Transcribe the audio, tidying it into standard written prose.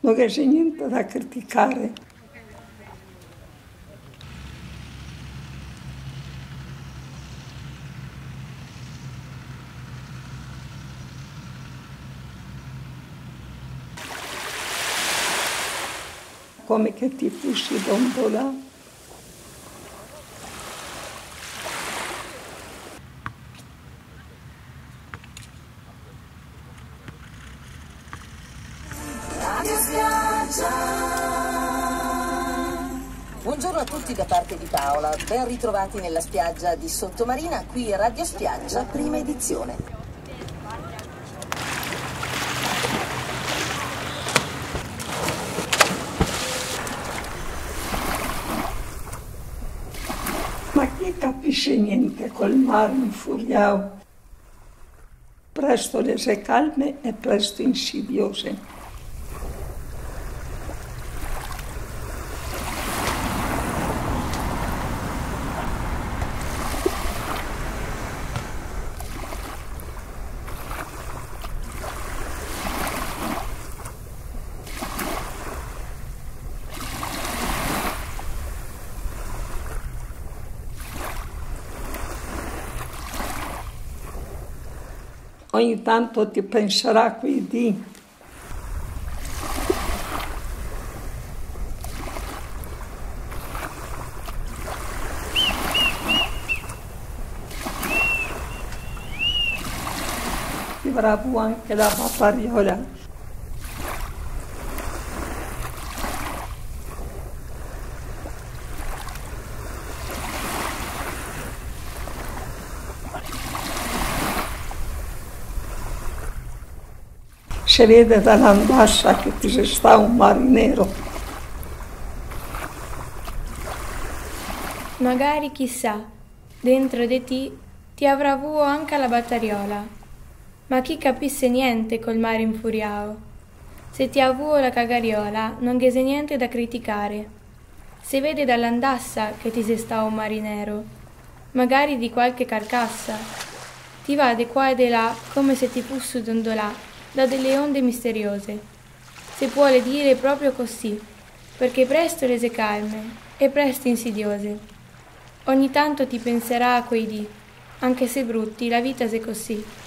non c'è niente da criticare. Come che ti fossi dondolà. Buongiorno a tutti da parte di Paola, ben ritrovati nella spiaggia di Sottomarina, qui Radio Spiaggia, prima edizione. Ma chi capisce niente col mare infuriato? Presto le calme e presto insidiose. Ogni tanto ti penserà qui di bravo anche la Batariola. Si vede dall'andassa che ci sta un marinero. Magari chissà, dentro di ti avrà avuto anche la Batariola, ma chi capisse niente col mare infuriao. Se ti ha avuto la cagariola, non c'è niente da criticare. Si vede dall'andassa che ti sei sta un marinero, magari di qualche carcassa. Ti va di qua e di là come se ti fosse dondolà da delle onde misteriose. Si vuole dire proprio così, perché presto rese calme e presto insidiose. Ogni tanto ti penserà a quei dì, anche se brutti, la vita se così.